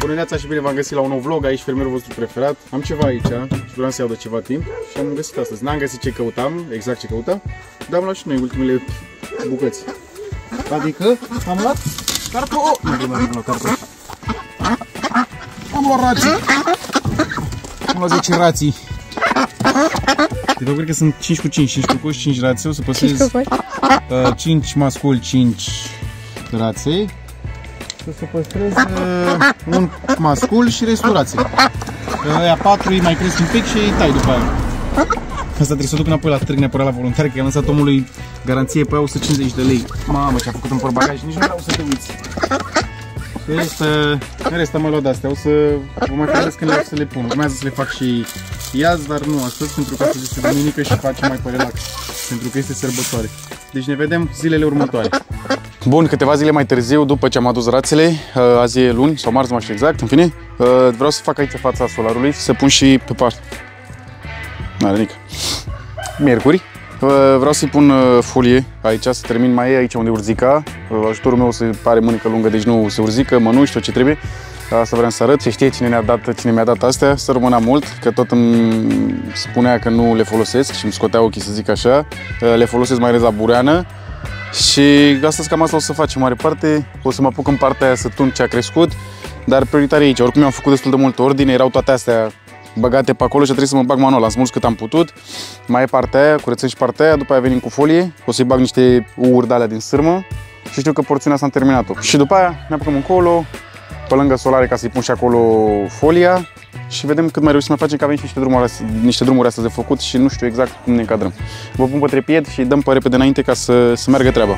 Bună dimineața și bine v-am găsit la un nou vlog, aici fermierul vostru preferat. Am ceva aici și vreau să iau de ceva timp și am găsit astăzi. N-am găsit ce căutam, exact ce căutam, dar am luat și noi ultimele bucăți. Adică am luat cartofi. Am luat rații. Am luat 10 rații. Eu cred că sunt 5 cu 5, 5 cu 5 rații, o să păstrez 5 masculi, 5 raței. Să păstrez un mascul și restul raței. Aia 4 îi mai cresc un pic și îi tai după aia. Asta trebuie să o duc înapoi la târg, neapărat la voluntari, că i-am lăsat omului garanție pe aia 150 de lei. Mamă, ce-a făcut în portbagaj, nici nu vreau să te uiți. În rest am mai luat de-astea, o să vă mai vedeți când le să le pun. Urmează să le fac și iaz, dar nu astăzi, pentru că astăzi este duminică și facem mai pe relax, pentru că este sărbătoare. Deci ne vedem zilele următoare. Bun, câteva zile mai târziu, după ce am adus rațele, azi e luni sau marți, nu mai știu exact, în fine, vreau să fac aici fața solarului și să pun și pe part. N-are nici. Miercuri. Vreau să-i pun folie aici, să termin mai aici unde urzica. Ajutorul meu se pare mânică lungă, deci nu se urzică, mănuși, tot ce trebuie. Asta vreau să arăt, ce știe cine mi-a dat astea, să rămână mult, că tot îmi spunea că nu le folosesc și îmi scotea ochii, să zic așa. Le folosesc mai ales la bureană. Și astăzi cam asta o să facem mare parte. O să mă apuc în partea aia să tund ce a crescut, dar prioritar e aici. Oricum eu am făcut destul de multă ordine, erau toate astea băgate pe acolo și trebuie să mă bag manual. Am smuls cât am putut. Mai e partea aia, curățăm și partea aia, după aia venim cu folie. O să-i bag niște uuri de alea din sârmă și știu că porțiunea asta am terminat-o. Și după aia ne apucăm încolo, pe lângă solare, ca să-i pun și acolo folia. Și vedem cât mai reușim să facem, că avem și niște drumuri astăzi de făcut și nu știu exact cum ne încadrăm. Vă pun pe trepied și dăm pe repede înainte ca să meargă treaba.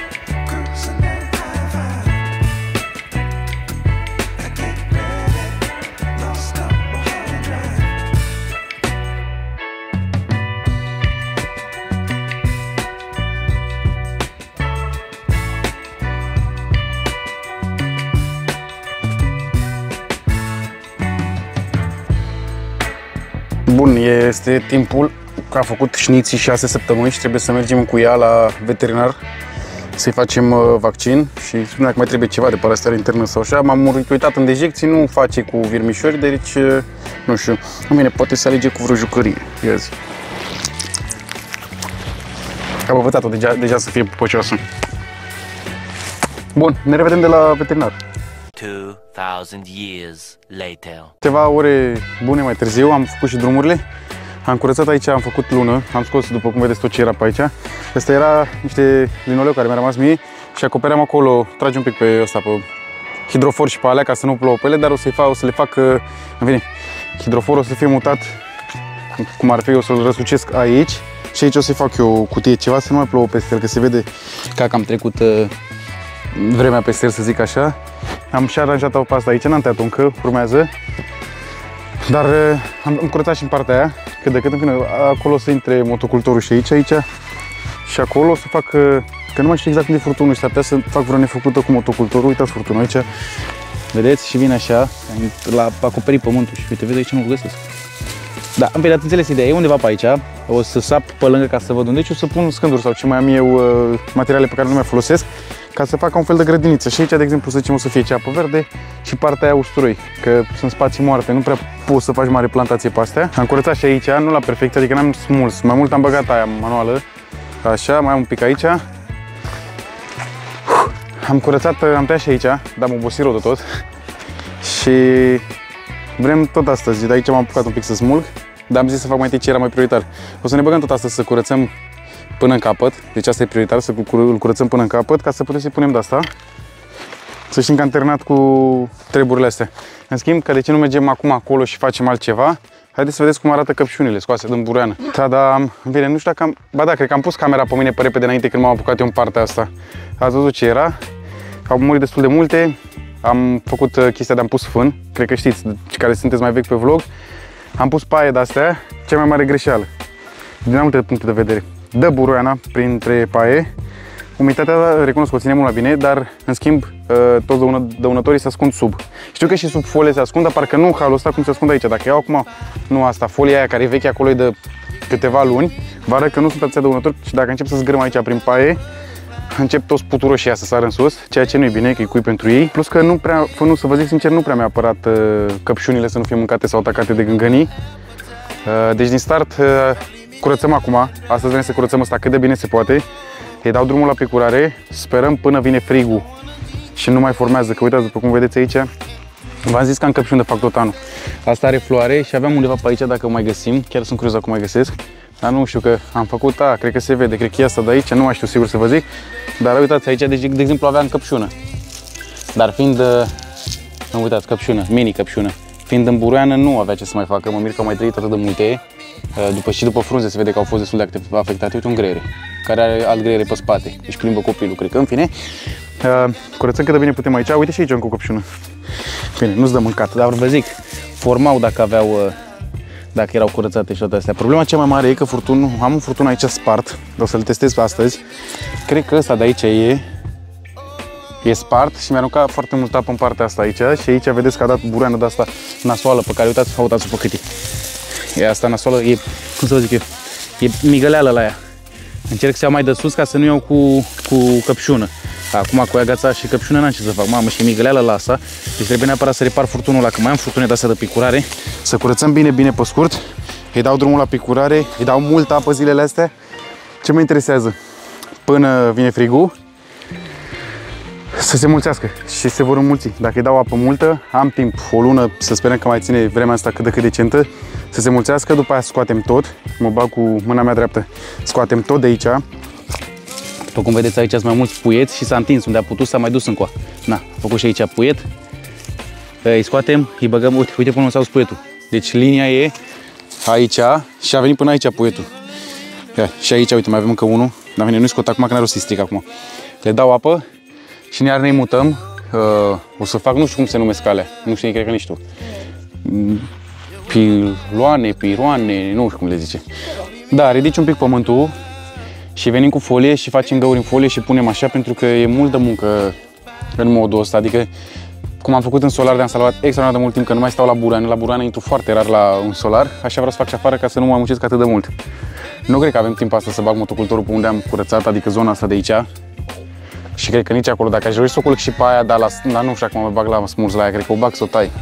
Bun, este timpul că a făcut șniții 6 săptămâni și trebuie să mergem cu ea la veterinar să-i facem vaccin și spunea că mai trebuie ceva de parasitare internă sau așa. M-am uitat în dejecții, nu face cu virmișori, deci nu știu. În mine poate să alege cu vreo jucărie. Ia zi. Am învățat-o deja să fie pupăcioasă. Bun, ne revedem de la veterinar. 2000 years later. Câteva ore bune mai târziu, am făcut și drumurile. Am curățat aici, am făcut lună, am scos după cum vedeți tot ce era pe aici. Asta era niște linoleu care mi-a rămas mie și acopeream acolo, trage un pic pe ăsta, pe hidrofor și pe alea ca să nu plouă pe ele, dar o să le fac, în fine, hidroforul o să fie mutat cum ar fi, o să-l răsucesc aici și aici o să-i fac eu o cutie ceva să nu mai plouă peste el, că se vede că am trecut vremea peste el, să zic așa. Am și aranjat-o pe asta aici, n-am tăiat-o încă, urmează. Dar am curățat și în partea aia, cât de cât, în fine, acolo o să intre motocultorul și aici și acolo o să fac, că nu mai știu exact unde e furtunul și ar să fac vreo nefăcută cu motocultorul. Uitați furtunul aici, vedeți? Și vine așa, la acoperit pământul și uite, vezi aici nu-l găsesc. Da, în fine, ați înțeles ideea, e undeva pe aici, o să sap pe lângă ca să văd unde și o să pun scânduri sau ce mai am eu, materiale pe care nu mai folosesc, ca să fac un fel de grădiniță. Și aici, de exemplu, să zicem, o să fie ceapă verde și partea aia usturoi, că sunt spații moarte, nu prea poți să faci mare plantație pe astea. Am curățat și aici, nu la perfecție, adică n-am smuls, mai mult am băgat aia manuală, așa, mai am un pic aici. Am curățat, am tăiat și aici, dar am obosit rău de tot și vrem tot astăzi, de aici m-am apucat un pic să smulg, dar am zis să fac mai întâi ce era mai prioritar. O să ne băgăm tot astăzi să curățăm până în capăt, deci asta e prioritar, să îl curățăm până în capăt ca să putem să-i punem de asta. Să știm că am terminat cu treburile astea. În schimb, că de ce nu mergem acum acolo și facem altceva, haideți să vedeți cum arată căpșunile scoase din bureană. Da, dar, bine, nu știu dacă am... Ba da, cred că am pus camera pe mine pe repede înainte când m-am apucat eu în partea asta. Ați văzut ce era? Au murit destul de multe. Am făcut chestia de am pus fân, cred că știți, care sunteți mai vechi pe vlog. Am pus paie de-astea, cea mai mare greșeală, din multe puncte de vedere. Dă buroiana printre paie, umiditatea, recunosc că o ține mult la bine, dar în schimb toți dăunătorii se ascund sub. Știu că și sub folie se ascund, dar parcă nu halul ăsta cum se ascunde aici. Dacă iau acum, nu asta, folia aia care e veche acolo e de câteva luni, vă arăt că nu sunt atâția dăunători și dacă încep să zgârâm aici prin paie, încep toți puturoșii să sară în sus, ceea ce nu e bine, că e cui pentru ei. Plus că nu prea, să vă zic sincer, nu prea mi-a apărat căpșunile să nu fie mâncate sau atacate de gângănii. Deci din start curățăm acum, astăzi vrem să curățăm asta cât de bine se poate. Îi dau drumul la picurare, sperăm până vine frigul și nu mai formează, că uitați, după cum vedeți aici, v-am zis că am căpșuni de fac tot anul. Asta are floare și aveam undeva pe aici dacă o mai găsim, chiar sunt curios dacă o mai găsesc. Dar nu știu că am făcut, cred că se vede, cred că e asta de aici, nu mai știu sigur să vă zic. Dar uitați aici, deci, de exemplu aveam căpșună. Dar fiind, uitați, căpșună, mini căpșună. Fiind în buroiană nu avea ce să mai facă, mă mir că au mai trăit atât de multe. După frunze se vede că au fost destul de afectate. Uite un greier, care are alt greier pe spate, își plimbă copilul, cred că, în fine. Curățăm cât de bine putem aici, uite și aici încă o căpșună. Bine, nu-ți dă mâncat, dar vă zic, formau dacă aveau, dacă erau curățate și toate astea. Problema cea mai mare e că furtunul, am un furtun aici spart, o să-l testez pe astăzi. Cred că ăsta de aici e spart și mi-a aruncat foarte mult apă în partea asta aici și aici vedeți că a dat buroiană de asta nasoală pe care uitați-vă pe cât e. Asta nasoală e, cum să vă zic eu, e migăleală la ea. Încerc să iau mai de sus ca să nu iau cu căpșună. Acum cu agața și căpșună n-am ce să fac, mamă, și e migăleală la asta. Deci trebuie neapărat să repar furtunul ăla, că mai am furtune de astea de picurare. Să curățăm bine pe scurt. Îi dau drumul la picurare, îi dau multă apă zilele astea. Ce mă interesează? Până vine frigul, să se mulțească și se vor înmulți. Dacă îi dau apă multă, am timp, o lună, să sperăm că mai ține vremea asta cât de cât decentă, să se mulțească, după aia scoatem tot, mă bag cu mâna mea dreaptă, scoatem tot de aici. După cum vedeți aici sunt mai mulți puieți și s-a întins unde a putut, s-a mai dus încoa. Na, a făcut și aici puiet. Îi scoatem, îi băgăm, uite până unde s-a dus puietul. Deci linia e aici și a venit până aici puietul. Ia, și aici, uite, mai avem încă unul, dar bine, nu-i scot acum, că n-are rost să-i stric acum. Le dau apă și iar ne mutăm. O să fac, nu știu cum se numesc alea, nu știu, cred că nici tu. Piroane, nu știu cum le zice. Da, ridici un pic pământul și venim cu folie și facem găuri în folie și punem așa, pentru că e multă muncă în modul ăsta. Adică, cum am făcut în solar, de-am salvat extraordinar de mult timp, că nu mai stau la buroană. La buroană intru foarte rar la un solar, așa vreau să fac și afară ca să nu mă muncesc atât de mult. Nu cred că avem timp asta să bag motocultorul pe unde am curățat, adică zona asta de aici. Și cred că nici acolo, dacă aș reuși să o culc și pe aia, dar nu știu acum mă bag la smuls la aia, cred că o bag să o tai.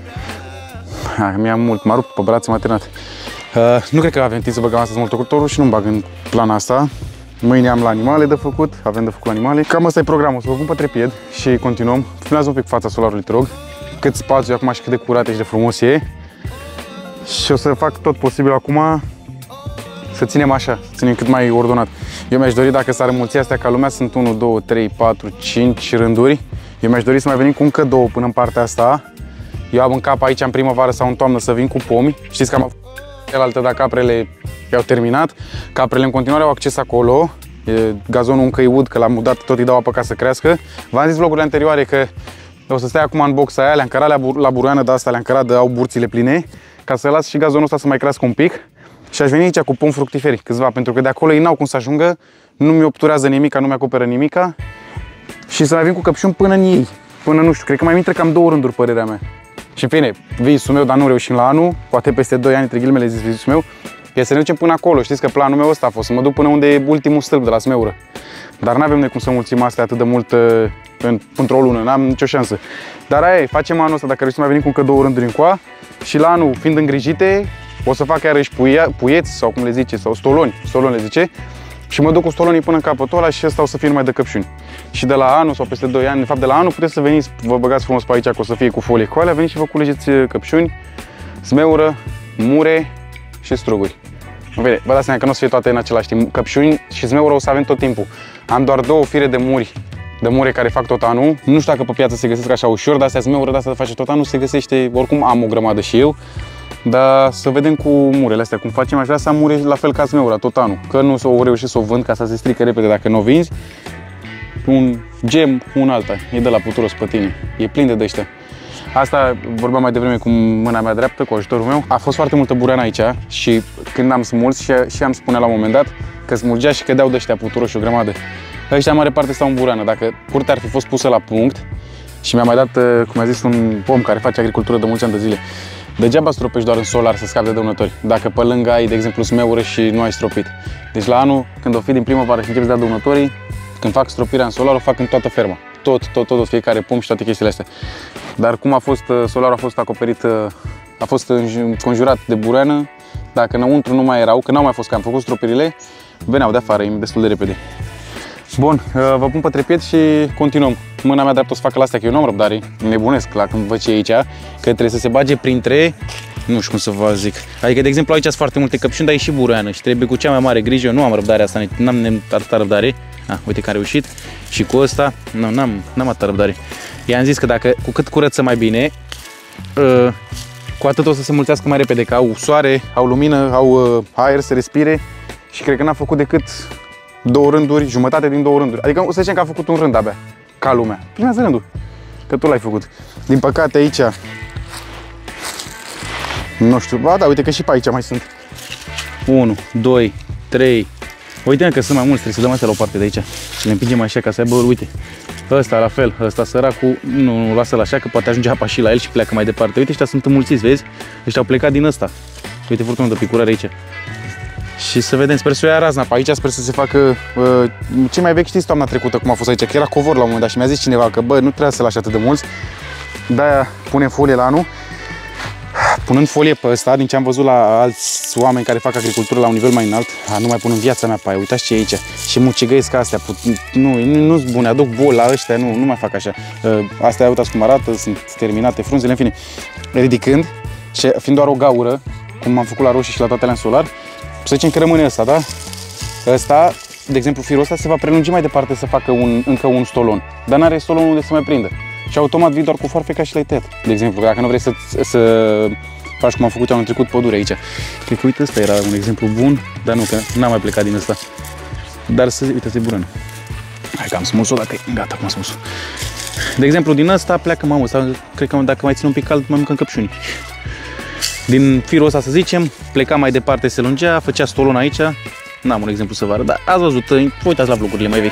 Mi-a mult, m-a rupt pe brațe, m-a terminat. Nu cred că avem timp să băgăm astăzi motocultorul și nu-mi bag în plan asta. Mâine am la animale de făcut, avem de făcut animale. Cam asta e programul, să vă pun pe trepied și continuăm. Filmează un pic fața solarului, te rog. Cât spațiu e acum și cât de curat și de frumos e. Și o să fac tot posibil acum să ținem așa, să ținem cât mai ordonat. Eu mi-aș dori, dacă s-ar înmulți astea ca lumea, sunt 1, 2, 3, 4, 5 rânduri. Eu mi-aș dori să mai venim cu încă 2 până în partea asta. Eu am în cap aici în primăvară sau în toamnă să vin cu pomi. Știți că am cealaltă, dar caprele i-au terminat. Caprele în continuare au acces acolo. Gazonul încă e ud, că l-am mudat, tot îi dau apă ca să crească. V-am zis vlogurile anterioare că o să stai acum în boxa aia, le-am încărat la buroiană de asta, le-am încărat, au burțile pline, ca să las și gazonul ăsta să mai crească un pic. Și aș veni aici cu pomi fructiferi, câțiva, pentru că de acolo ei n-au cum să ajungă, nu mi obturează nimica, nu mi acoperă nimica. Și să mai vin cu căpșuni până în ei, până nu știu, cred că mai intră cam 2 rânduri, părerea mea. Și în fine, visul meu, dar nu reușim la anul, poate peste 2 ani, între ghilimele zis visul meu, e să ne ducem până acolo. Știți că planul meu ăsta a fost să mă duc până unde e ultimul stâlp de la smeură. Dar n-avem noi cum să mulțim astea atât de mult într-o lună, n-am nicio șansă. Dar aia e, facem anul ăsta, dacă reușim mai venim cu încă 2 rânduri încoa și la anul, fiind îngrijite, o să fac iarăși puieți sau cum le zice, sau stoloni le zice, și mă duc cu stolonii până în capătul ăla și ăsta o să fie numai de căpșuni. Și de la anul sau peste 2 ani, de fapt de la anul, puteți să veniți, vă băgați frumos pe aici, că o să fie cu folie cu alea, veniți și vă culegeți căpșuni, smeură, mure și struguri. În fine, vă dați seama că nu o să fie toate în același timp. Căpșuni și smeură o să avem tot timpul. Am doar 2 fire de mure care fac tot anul. Nu știu dacă pe piață se găsesc așa ușor, dar astea smeură, de asta face tot anul, se găsește, oricum am o grămadă și eu. Dar să vedem cu murele astea cum facem. Aș vrea să am mure la fel ca smeura tot anul, că nu o reușesc să o vând ca să se strică repede dacă nu o vinzi. Un gem, un alta, e de la puturos pe tine, e plin de ăștia. Asta vorbeam mai devreme cu mâna mea dreaptă, cu ajutorul meu. A fost foarte multă bureană aici și când am smuls și am spunea la un moment dat că smulgea și cădeau de ăștia puturoși o grămadă. Ăștia în mare parte stau în bureană. Dacă curtea ar fi fost pusă la punct și mi-a mai dat, cum a zis, un om care face agricultură de mulți ani de zile, degeaba stropești doar în solar să scapi de dăunători, dacă pe lângă ai, de exemplu, smeură și nu ai stropit. Deci la anul, când o fi din primăvară și începi să dea dăunătorii, Când fac stropirea în solar, o fac în toată ferma. Tot, fiecare pom și toate chestiile astea. Dar cum a fost, solarul a fost acoperit, a fost înconjurat de bureană, dacă înăuntru nu mai erau, că n-au mai fost, că am făcut stropirile, veneau de afară destul de repede. Bun, vă pun pe trepet și continuăm. Mâna mea dreaptă o să facă la astea, că eu nu am răbdare, nebunesc la când văd ce e aici, că trebuie să se bage printre, nu știu cum să vă zic. Adică, de exemplu, aici sunt foarte multe căpșuni, dar e și bureană și trebuie cu cea mai mare grijă. Eu nu am răbdarea asta, n-am atâta răbdare. Uite că am reușit. Și cu ăsta, n-am atâta răbdare. I-am zis că dacă, cu cât curăță mai bine, cu atât o să se mulțească mai repede, că au soare, au lumină, au aer să respire și cred că n-a făcut decât 2 rânduri, jumătate din 2 rânduri. Adică o să zicem că a făcut un rând abia, ca lumea. Primează rândul, că tu l-ai făcut. Din păcate aici, nu știu, ba da, uite că și pe aici mai sunt. 1, 2, 3. Uite că sunt mai mulți, trebuie să dăm astea la o parte de aici. Și le împingem așa ca să aibă, uite. Ăsta la fel, ăsta săracul, nu lasă-l așa că poate ajunge apa și la el și pleacă mai departe. Uite, ăștia sunt înmulțiți, vezi? Ăștia au plecat din ăsta. Uite furtunul de picurare aici. Și să vedem, sper să o ia razna pe aici, sper să se facă... cei mai vechi știți toamna trecută cum a fost aici, că era covor la un moment dat și mi-a zis cineva că bă, nu trebuie să lași atât de mulți. De-aia punem folie la anul. Punând folie pe ăsta, din ce am văzut la alți oameni care fac agricultură la un nivel mai înalt, nu mai pun în viața mea pe aia, uitați ce e aici. Și mucigăiesc astea, nu-s bune, aduc boli la ăștia, nu mai fac așa. Astea, uitați cum arată, sunt terminate frunzele, în fine. Ridicând și fiind doar o gaură, cum am făcut la roșii și la toate alea în solar, să zicem că rămâne ăsta, da? Ăsta, de exemplu, firul ăsta se va prelungi mai departe să facă încă un stolon, dar n-are stolonul unde să mai prindă. Și automat vii doar cu foarfeca și l-ai tăiat. De exemplu, dacă nu vrei să faci cum am făcut anul trecut pădure aici. Cred că uite, ăsta era un exemplu bun, dar nu, că n-am mai plecat din ăsta. Dar să uite, e burană. Hai că am smuls-o, dacă e gata, cum am smuls-o. De exemplu, din ăsta pleacă mamă, ăsta, cred că dacă mai ține un pic cald, mai mâncăm căpșuni. Din firul ăsta, să zicem, pleca mai departe, se lungea, făcea stolon aici. N-am un exemplu să vă arăt, dar ați văzut, uitați la vlogurile mai vechi.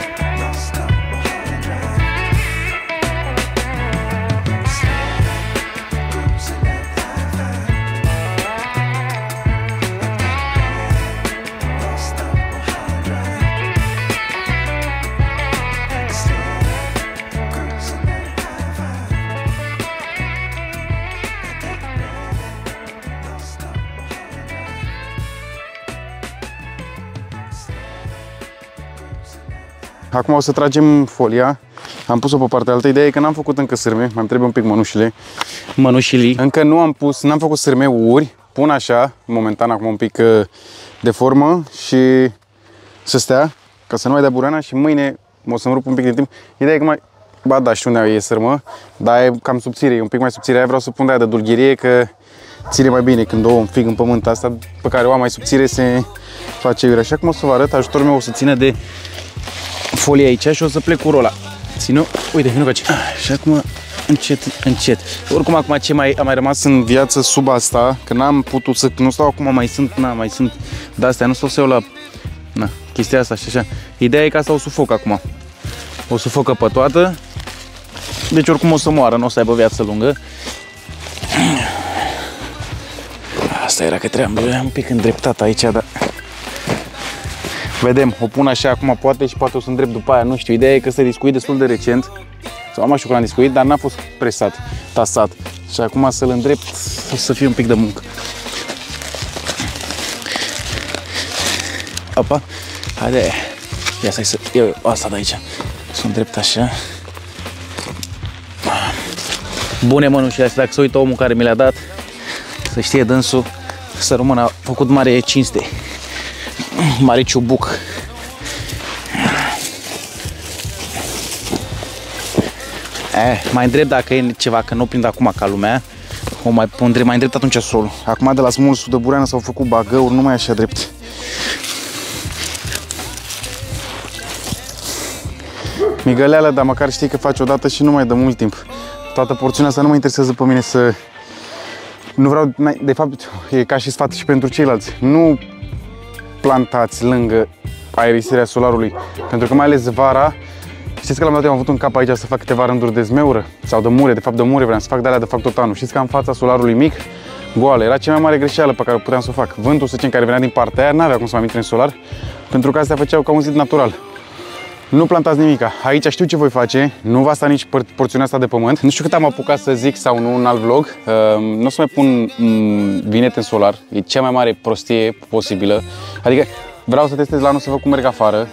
Acum o să tragem folia. Am pus-o pe partea altă. Ideea e că n-am făcut încă sârme, mai trebuie un pic mănușile. Mănușilii. Încă nu am pus, n-am făcut sârme-uri. Pun așa, momentan acum un pic de formă și să stea, ca să nu mai dea bureana și mâine o să-mi rup un pic de timp. Ideea e că mai... Ba da, știu unde e sârmă, dar e cam subțire, e un pic mai subțire. Aia vreau să pun de aia de dulgherie, că ține mai bine când o un fig în pământ asta, pe care o am mai subțire, se face iurea. Așa cum o să vă arăt, ajutorul meu o să țină de folie aici și o să plec cu rola. Ținu, uite, nu face. Și acum încet, încet. Oricum acum ce mai a mai rămas în viață sub asta, că n-am putut să, nu stau acum, mai sunt de astea, nu stau să iau la chestia asta și așa. Ideea e că asta o sufoc acum. O sufocă pe toată. Deci oricum o să moară, nu o să aibă viață lungă. Asta era că trebuia un pic îndreptat aici, dar vedem, o pun așa acum poate și poate o să îndrept după aia, nu știu. Ideea e că ăsta e discuit destul de recent. Sau am așa că l-am discuit, dar n-a fost presat, tasat. Și acum să-l îndrept o să fie un pic de muncă. Opa, haide. Ia să iau asta de aici. Să o îndrept așa. Bune mănușile astea, dacă se uită omul care mi le-a dat, să știe dânsul, să rămână, a făcut mare cinste. Mare ciubuc. Mai îndrept dacă e ceva, că nu prind acum ca lumea. O mai îndrept atunci solul. Acum de la smulsul de bureană s-au făcut bagăuri, nu mai așa drept. Migăleală, dar măcar știi că faci odată și nu mai dă mult timp. Toată porțiunea asta nu mă interesează pe mine să... Nu vreau... De fapt, e ca și sfat și pentru ceilalți. Nu plantați lângă aerisirea solarului, pentru că mai ales vara, știți că la un moment dat am avut un cap aici să fac câteva rânduri de zmeură sau de mure, de fapt de mure vreau să fac, de alea de fac tot anul. Știți că în fața solarului mic, goală, era cea mai mare greșeală pe care puteam să o fac. Vântul, să zicem, care venea din partea aia, n-avea cum să mai intre în solar, pentru că astea făceau ca un zid natural. Nu plantați nimica. Aici știu ce voi face. Nu va sta nici porțiunea asta de pământ. Nu știu cât am apucat să zic sau nu în alt vlog. Nu o să mai pun vinete în solar. E cea mai mare prostie posibilă. Adică vreau să testez la anul să văd cum merg afară.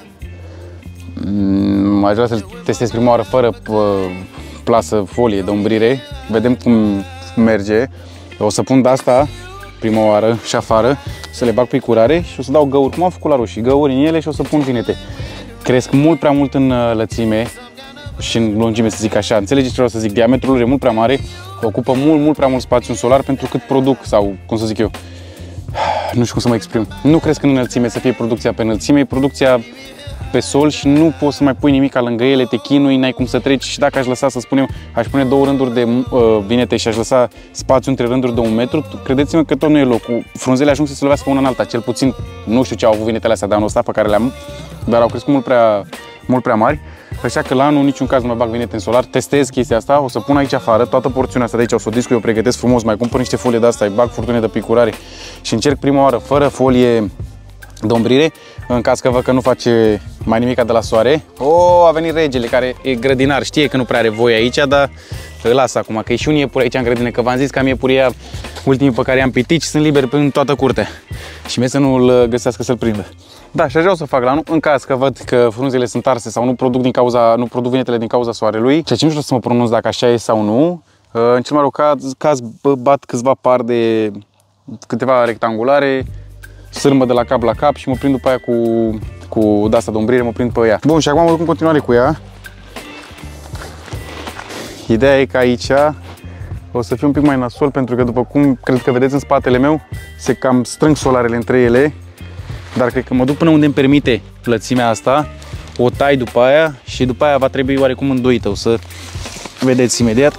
Aș vrea să-l testez prima oară fără plasă, folie de umbrire. Vedem cum merge. O să pun de asta prima oară și afară, să le bag pe curare și o să dau găuri, cum am făcut la roșii, găuri în ele și o să pun vinete. Cresc mult prea mult în lățime și în lungime, să zic așa. Înțelegeți ce vreau să zic? Diametrul lor e mult prea mare, ocupă mult prea mult spațiu în solar pentru cât produc, sau cum să zic eu. Nu știu cum să mă exprim. Nu cresc în înălțime să fie producția pe înălțime, e producția pe sol și nu poți să mai pui nimic lângă ele, te chinui, n-ai cum să treci. Și dacă aș lăsa, să spunem, aș pune 2 rânduri de vinete și aș lăsa spațiu între rânduri de 1 metru, credeți-mă că tot nu e locul. Frunzele ajung să se lovească una în alta, cel puțin, nu știu ce au avut vinetele astea de anul ăsta pe care le-am, dar au crescut mult prea mari. Așa că la anul în niciun caz nu mai bag vinete în solar, testez chestia asta, o să pun aici afară toată porțiunea asta de aici, o să o discu, eu pregătesc frumos, mai cumpăr niște folie de asta, îi bag furtune de picurare și încerc prima oară fără folie de umbrire, în caz că văd că nu face mai nimica de la soare. A venit regele, care e grădinar, știe că nu prea are voie aici, dar îl las acum, că e și un iepure aici în grădină, că v-am zis că am iepuria ultimii pe care i-am pitici, sunt liberi în toată curtea și mie să nu-l găsească să-l prindă. Da, și aș vrea să fac la anul, în caz că văd că frunzele sunt arse sau nu produc vinetele din cauza soarelui, ceea ce nu știu să mă pronunț dacă așa e sau nu. În cel mai rău caz bat câțiva par de câteva rectangulare, sârmă de la cap la cap și mă prind după aia cu de-asta de umbrire, mă prind pe ea. Bun, și acum mă duc în continuare cu ea. Ideea e că aici o să fie un pic mai nasol, pentru că după cum cred că vedeți în spatele meu, se cam strâng solarele între ele. Dar cred că mă duc până unde îmi permite lățimea asta, o tai după aia și după aia va trebui oarecum îndoită, o să vedeți imediat.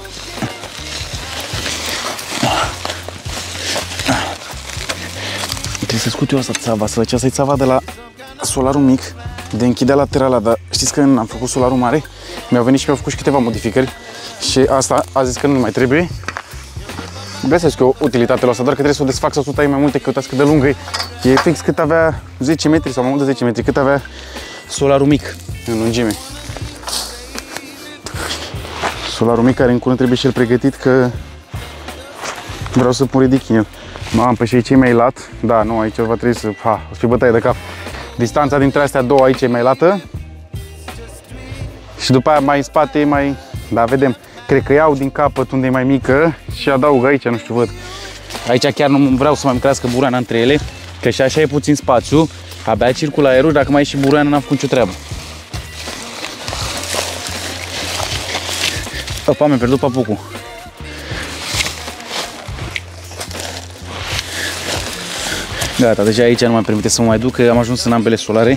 Trebuie să scot eu asta țava, să asta e țava de la solarul mic, de închidea laterala, dar știți că am făcut solarul mare, mi-au venit și mi-au făcut și câteva modificări și asta a zis că nu mai trebuie. Găsesc eu utilitate la asta, doar că trebuie să o desfac sau să o tai mai multe, că uitați cât de lungă e. E fix cât avea 10 metri sau mai mult de 10 metri, cât avea solarul mic în lungime. Solarul mic care în curând trebuie și el pregătit, că vreau să pun ridic în el. Am pe și aici e mai lat, da, nu, aici va trebui să, o să fie bătaie de cap. Distanța dintre astea două aici e mai lată și după aia mai în spate e mai, da, vedem. Cred că iau din capăt unde e mai mică și adaug aici, nu știu, văd. Aici chiar nu vreau să mai crească buruiana între ele, că și așa e puțin spațiu, abia circulă aerul, dacă mai e și buruiana n-am făcut nicio treabă. Opa, mi-am pierdut papucul. Gata, deja aici nu mai permite să mă mai duc, că am ajuns în ambele solare.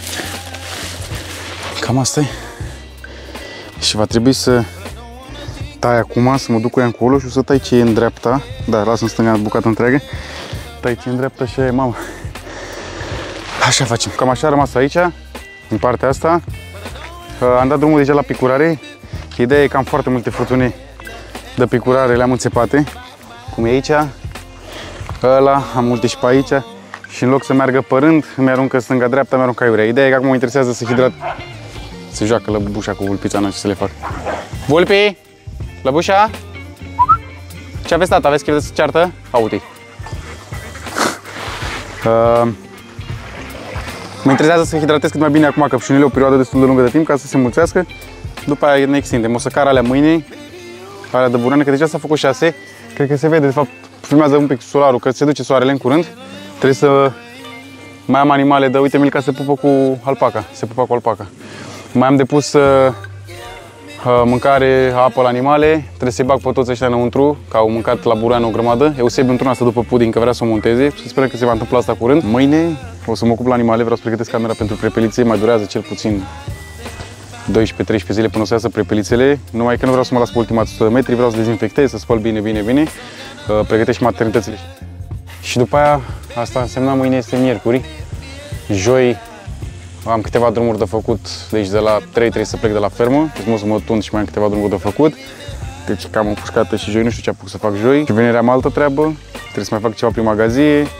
Cam asta e. Și va trebui să tai acum, să mă duc cu ea încolo și o să tai ce e în dreapta. Da, las în stânga bucată întreagă. Tai ce e în dreapta și aia e, mamă. Așa facem. Cam așa a rămas aici, în partea asta. Am dat drumul deja la picurare. Ideea e că am foarte multe furtune de picurare, le-am înțepate. Cum e aici. Ăla, am multe și pe aici. Și în loc să meargă pe rând, îmi aruncă stânga-dreapta, mi aruncă aiurea. Ideea e că acum mă interesează să hidrat. Se joacă lăbușa cu vulpița, n-am ce să le fac. Vulpi! Lăbușa? Ce aveți, tata? Aveți chef de să ceartă? Uite-i. Mă interesează să hidratez cât mai bine acum căpșunile o perioadă destul de lungă de timp ca să se mulțească. După aia ne extindem. O să car alea mâine, alea de buruiană, că deja s-a făcut 6. Cred că se vede, de fapt, filmează un pic solarul, că se duce soarele în curând. Trebuie să mai am animale de, uite, Milka se pupă cu alpaca. Se pupă cu alpaca. Mai am depus mâncare, apă la animale, trebuie să-i bag pe toți ăștia înăuntru, că au mâncat la buruiană o grămadă. Eusebi într-una asta după puding, că vrea să o monteze și sper că se va întâmpla asta curând. Mâine o să mă ocup la animale, vreau să pregătesc camera pentru prepelițe, mai durează cel puțin 12-13 zile până o să iasă prepelițele, numai că nu vreau să mă las pe ultima 100 de metri, vreau să dezinfectez, să spăl bine, pregătesc și maternitățile. Și după aia, asta însemna mâine este miercuri, joi am câteva drumuri de făcut, deci de la 3 trebuie să plec de la fermă, deci mă să mă tund și mai am câteva drumuri de făcut. Deci cam împușcată și joi, nu știu ce apuc să fac joi. Și vineri am altă treabă, trebuie să mai fac ceva prin magazie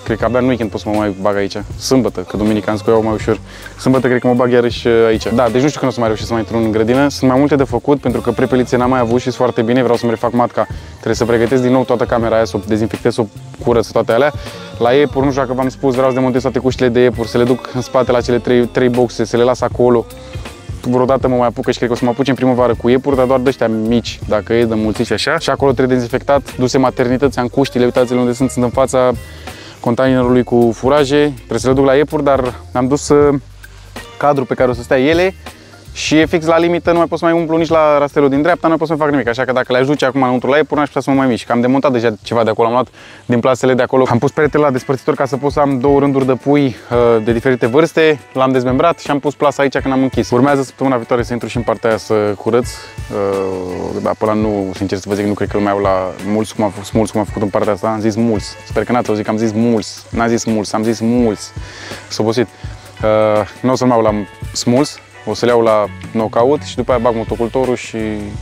cred că abia în weekend pot să mă mai bag aici. Sâmbătă, că duminica am zis că o iau mai ușor. Sâmbătă cred că mă bag iarăși aici. Da, deci nu știu când o să mai reușesc să mai intru în grădină. Sunt mai multe de făcut pentru că prepelițe n-am mai avut și sunt foarte bine. Vreau să-mi refac matca. Trebuie să pregătesc din nou toată camera aia, să o dezinfectez, să o curăț, toate alea. La iepuri, nu știu dacă v-am spus, vreau să demontez toate cuștile de iepuri, să le duc în spate la cele trei boxe, să le las acolo. Vreodată mă mai apucă și cred că o să mă apuce în primăvară cu iepuri, dar doar de ăștia mici, dacă e de mulțiți așa. Și acolo trebuie dezinfectat, duse maternități, am cuștile, uitați-le unde sunt în fața containerului cu furaje. Trebuie să le duc la iepuri, dar am dus cadrul pe care o să stea ele și e fix la limită, nu mai pot să mai umplu nici la rastelul din dreapta, nu mai pot să mai fac nimic. Așa că dacă le-aș duce acum înăuntru la iepuri, n-aș putea să mă mai mișc. Am demontat deja ceva de acolo, am luat din plasele de acolo. Am pus peretele la despărțitor ca să pot să am două rânduri de pui de diferite vârste. L-am dezmembrat și am pus plasa aici când am închis. Urmează săptămâna viitoare să intru și în partea aia să curăț. Dar pe ăla nu, sincer să vă zic, nu cred că lumea au la mulți cum am făcut în partea asta. Am zis mulți. Sper că n-ați auzit că am zis mulți. N-am zis mulți, am zis mulți. S-a obosit. Nu o să mai au la smuls. O să le iau la knockout și după aia bag motocultorul și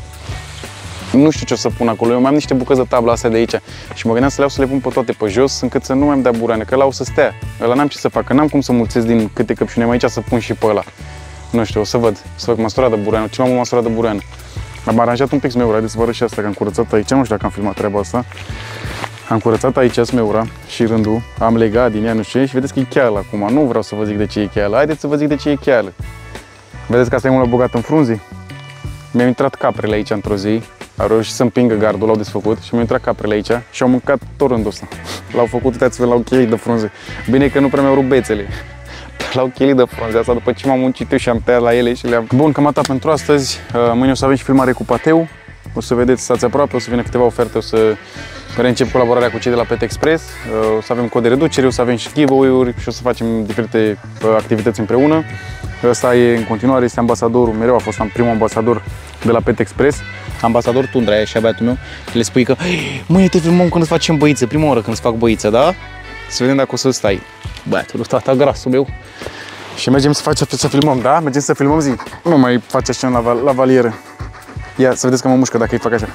nu știu ce o să pun acolo. Eu mai am niște bucăți de tablă astea de aici și mă gândeam să le iau să le pun pe toate pe jos încât să nu mai îmi dea buroane, că ăla o să stea. Ăla n-am ce să fac, că n-am cum să mulțesc din câte căpșuni am aici să pun și pe ăla. Nu știu, o să văd, să fac măsura de buroane, ce mai mult măsura de buroane. Am aranjat un pic smeura, haideți să vă arăt și asta, că am curățat aici, nu știu dacă am filmat treaba asta. Am curățat aici smeura și rândul, am legat din ea, nu știu ce, și vedeți că e cheală acum. Nu vreau să vă zic de ce e cheală, haideți să vă zic de ce e cheală. Vedeți că asta e mult băgat în frunzi? Mi-au intrat caprele aici într-o zi, au reușit să împingă gardul, l-au desfăcut și mi-au intrat caprele aici și au mâncat tot rândul ăsta. L-au făcut, uitați-vă, l-au chelit de frunze. Bine că nu prea mi-au rupt bețele. L-au chelit de frunze asta după ce m-am muncit eu și am tăiat la ele și le-am... Bun, cam atât pentru astăzi. Mâine o să avem și filmare cu Pateu. O să vedeți, stați aproape, o să vină câteva oferte, o să reîncep colaborarea cu cei de la Pet Express, o să avem cod de reducere, o să avem și giveaway-uri și o să facem diferite activități împreună. Ăsta e în continuare, este ambasadorul, mereu a fost primul ambasador de la Pet Express. Ambasador Tundra, e așa băiatul meu, le spui că mâine te filmăm când îți facem băiță, prima oară când îți fac băiță, da? Să vedem dacă o să stai. Băiatul ăsta, tata grasul meu. Și mergem să filmăm, da? Mergem să filmăm, zi. Nu mai faci așa la valieră. Ia, să vedeți că mă mușcă dacă îi fac așa.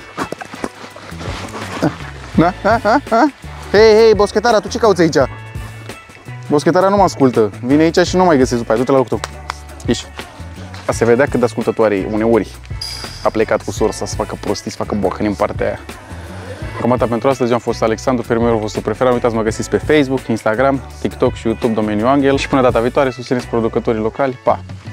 Da? Hei, boschetara, tu ce cauți aici? Boschetara nu mă ascultă. Vine aici și nu mai găsesc după aia. Du-te la locul tău. Ieși. A se vedea cât de ascultătoare e uneori. A plecat cu sorsa să facă prostii, să facă boacăni în partea aia. Cam atât pentru astăzi. Eu am fost Alexandru, fermierul vostru preferat. Nu uitați să mă găsiți pe Facebook, Instagram, TikTok și YouTube, domeniul Angel. Și până data viitoare, susțineți producătorii locali. Pa!